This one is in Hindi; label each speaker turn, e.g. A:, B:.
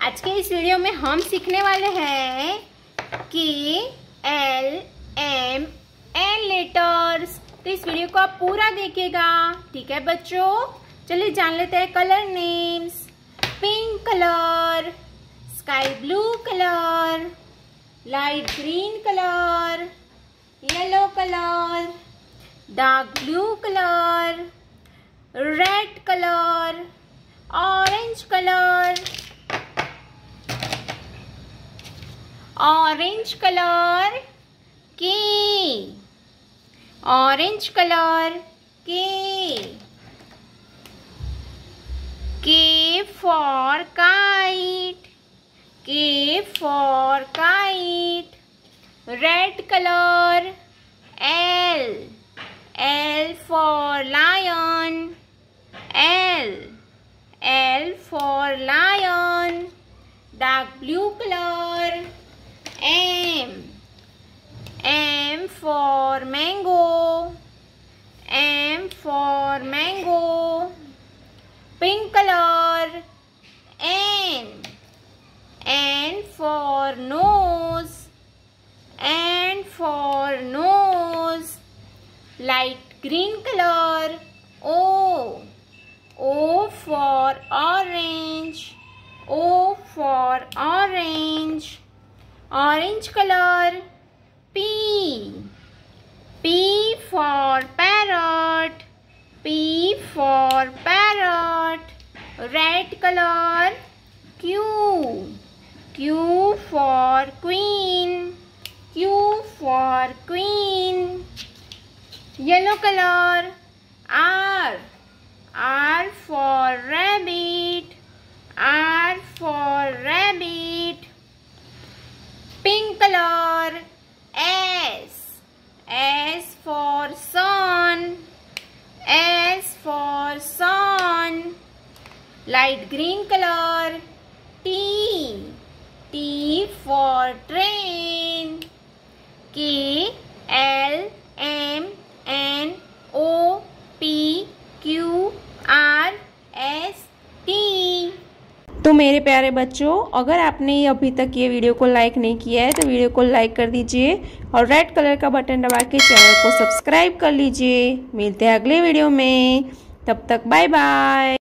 A: आज के इस वीडियो में हम सीखने वाले हैं कि एल एम एन लेटर्स। तो इस वीडियो को आप पूरा देखिएगा, ठीक है बच्चों। चलिए जान लेते हैं colour names. Pink colour, sky blue colour, light green colour, yellow colour, dark blue colour, red colour, orange colour, orange colour K, orange colour K for kite, K for kite. Red colour L, L for lion, L, L for lion. Dark blue colour M, M for mango, M for mango. Pink colour N, N for nose, N for nose. Light green colour O, O for orange, O for orange. Orange color P, P for parrot, P for parrot. Red color Q, Q for queen, Q for queen. Yellow color R, R for rabbit, R for rabbit. Pink color S, S for sun, S for sun. Light green color T, T for train, K L M N O P Q R S T।
B: तो मेरे प्यारे बच्चों, अगर आपने अभी तक ये वीडियो को लाइक नहीं किया है तो वीडियो को लाइक कर दीजिए और रेड कलर का बटन दबा के चैनल को सब्सक्राइब कर लीजिए। मिलते हैं अगले वीडियो में, तब तक बाय बाय।